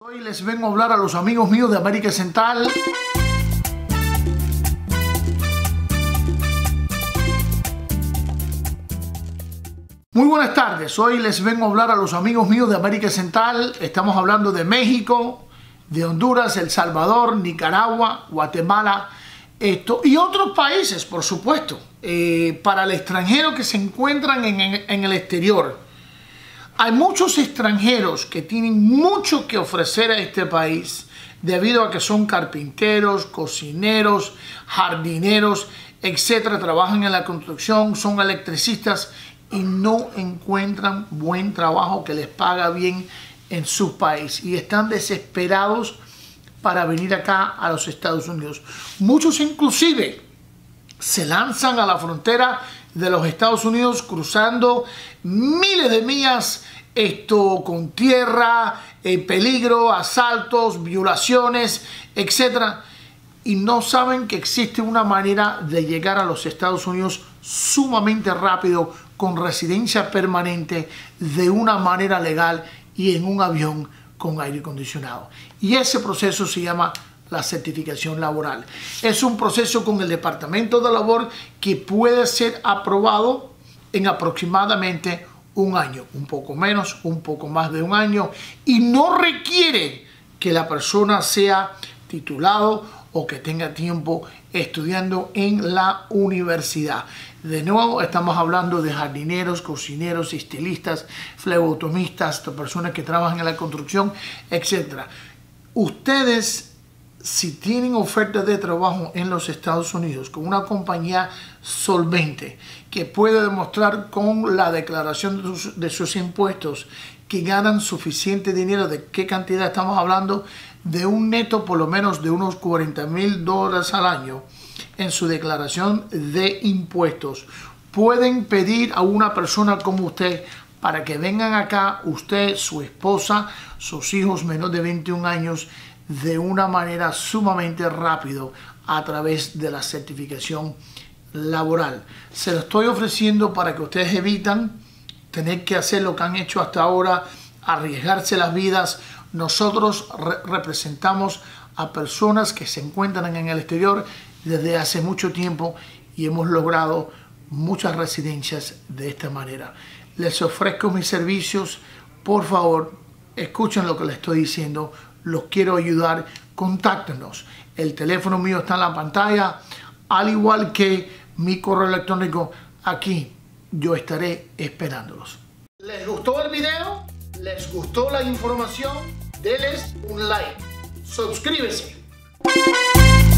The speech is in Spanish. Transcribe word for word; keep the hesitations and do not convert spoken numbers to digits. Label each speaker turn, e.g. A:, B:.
A: Hoy les vengo a hablar a los amigos míos de América Central. Muy buenas tardes, hoy les vengo a hablar a los amigos míos de América Central. Estamos hablando de México, de Honduras, El Salvador, Nicaragua, Guatemala esto, y otros países, por supuesto, eh, para el extranjero que se encuentran en, en, en el exterior. Hay muchos extranjeros que tienen mucho que ofrecer a este país debido a que son carpinteros, cocineros, jardineros, etcétera. Trabajan en la construcción, son electricistas y no encuentran buen trabajo que les paga bien en su país y están desesperados para venir acá a los Estados Unidos. Muchos inclusive se lanzan a la frontera de los Estados Unidos cruzando miles de millas esto con tierra, eh, peligro, asaltos, violaciones, etcétera. Y no saben que existe una manera de llegar a los Estados Unidos sumamente rápido, con residencia permanente, de una manera legal y en un avión con aire acondicionado. Y ese proceso se llama la certificación laboral. Es un proceso con el Departamento de Labor que puede ser aprobado en aproximadamente un año, un poco menos, un poco más de un año, y no requiere que la persona sea titulado o que tenga tiempo estudiando en la universidad. De nuevo, estamos hablando de jardineros, cocineros, estilistas, flebotomistas, personas que trabajan en la construcción, etcétera. Ustedes, si tienen ofertas de trabajo en los Estados Unidos con una compañía solvente que puede demostrar con la declaración de sus, de sus impuestos que ganan suficiente dinero, ¿de qué cantidad estamos hablando? De un neto por lo menos de unos cuarenta mil dólares al año en su declaración de impuestos. Pueden pedir a una persona como usted para que vengan acá, usted, su esposa, sus hijos menores de veintiún años, de una manera sumamente rápido a través de la certificación laboral. Se lo estoy ofreciendo para que ustedes evitan tener que hacer lo que han hecho hasta ahora, arriesgarse las vidas. Nosotros re representamos a personas que se encuentran en el exterior desde hace mucho tiempo y hemos logrado muchas residencias de esta manera. Les ofrezco mis servicios. Por favor, escuchen lo que les estoy diciendo. Los quiero ayudar. Contáctenos. El teléfono mío está en la pantalla, al igual que mi correo electrónico. Aquí yo estaré esperándolos. ¿Les gustó el video? ¿Les gustó la información? Denles un like. Suscríbese.